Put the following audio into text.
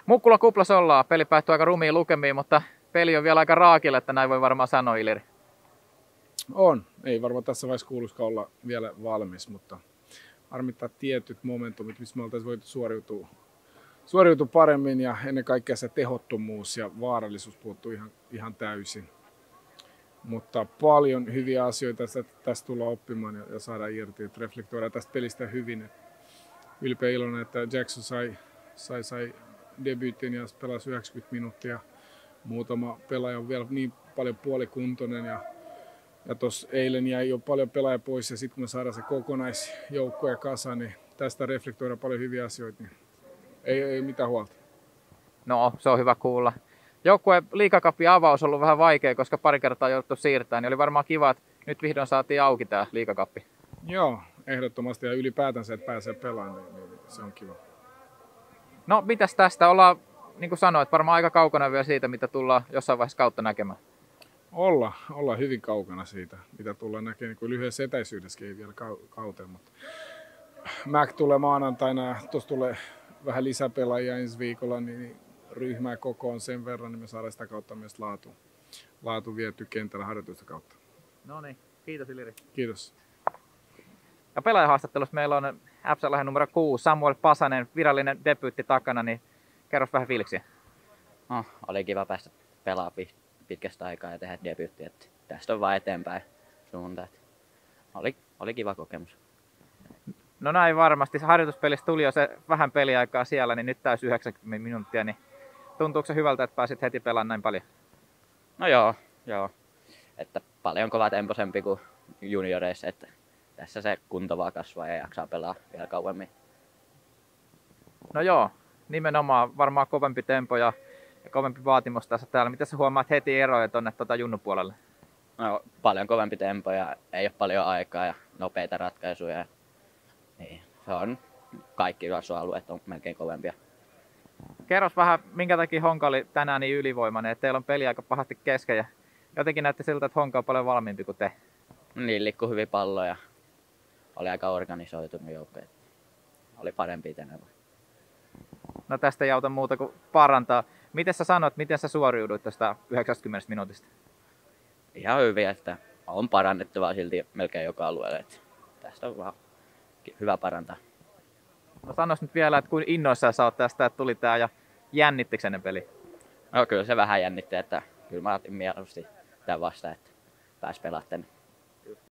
Mukkula kuplas ollaan. Peli päättyi aika rumiin lukemiin, mutta peli on vielä aika raakille, että näin voi varmaan sanoa, Iliri. On. Ei varmaan tässä vaiheessa kuuluisikaan olla vielä valmis, mutta harmittaa tietyt momentumit, missä me oltaisiin voitu suoriutua paremmin ja ennen kaikkea se tehottomuus ja vaarallisuus puuttuu ihan täysin. Mutta paljon hyviä asioita tästä tullaan oppimaan ja saadaan irti, että reflektoidaan tästä pelistä hyvin. Ylpeä iloinen, että Jackson sai debyytin ja pelasi 90 minuuttia. Muutama pelaaja on vielä niin paljon puolikuntoinen ja tuossa eilen jäi jo paljon pelaajia pois ja sitten kun me saadaan se kokonaisjoukko ja kasa, niin tästä reflektoidaan paljon hyviä asioita, niin ei mitään huolta. No, se on hyvä kuulla. Joukkueen liigacupin avaus on ollut vähän vaikea, koska pari kertaa jouduttu siirtämään, niin oli varmaan kiva, että nyt vihdoin saatiin auki tämä liigacuppi. Joo, ehdottomasti ja ylipäätänsä, että pääsee pelaamaan, niin se on kiva. No, mitäs tästä? Ollaan, niin kuin sanoit, varmaan aika kaukana vielä siitä, mitä tullaan jossain vaiheessa kautta näkemään. Ollaan hyvin kaukana siitä, mitä tullaan näkemään, niin kuin lyhyessä etäisyydessäkin ei vielä kauteen. Mutta Mac tulee maanantaina, tuossa tulee vähän lisäpelaajia ensi viikolla, niin ryhmää kokoon sen verran, niin me saadaan sitä kautta myös laatu viety kentällä harjoitusta kautta. No niin, kiitos Iliri. Kiitos. Ja pelaajahaastattelussa meillä on FC:n numero 6, Samuel Pasanen, virallinen debyytti takana, niin kerro vähän fiiliksiä. No, oli kiva päästä pelaamaan pitkästä aikaa ja tehdä debyytti, että tästä on vaan eteenpäin suuntaan. Oli kiva kokemus. No näin varmasti. Harjoituspelissä tuli jo se vähän peliaikaa siellä, niin nyt täysi 90 minuuttia, niin tuntuuko se hyvältä, että pääsit heti pelaamaan näin paljon? No joo. Että paljon kovatempoisempi kuin junioreissa, että tässä se kunto vaan kasvaa ja jaksaa pelaa vielä kauemmin. No joo, nimenomaan varmaan kovempi tempo ja kovempi vaatimus tässä täällä. Miten sä huomaat heti eroja tuonne junnupuolelle? No, paljon kovempi tempo ja ei ole paljon aikaa ja nopeita ratkaisuja. Niin, se on kaikki alueet on melkein kovempia. Kerros vähän, minkä takia Honka oli tänään niin ylivoimainen, että teillä on peli aika pahasti kesken ja jotenkin näytti siltä, että Honka on paljon valmiimpi kuin te. Niin, liikkui hyvin pallo ja oli aika organisoitunut joukko. Oli parempi tänään. No tästä ei auta muuta kuin parantaa. Miten sä sanot, miten sä suoriuduit tästä 90 minuutista? Ihan hyvin, että on parannettavaa silti melkein joka alueelle. Että tästä on vaan hyvä parantaa. No sanois nyt vielä, että kuinka innoissaan sä oot tästä, että tuli tää ja jännittikö sen peli? No kyllä se vähän jännitti, että kyllä mä otin mieluusti tämän vastaan, että pääsi pelaamaan tänne.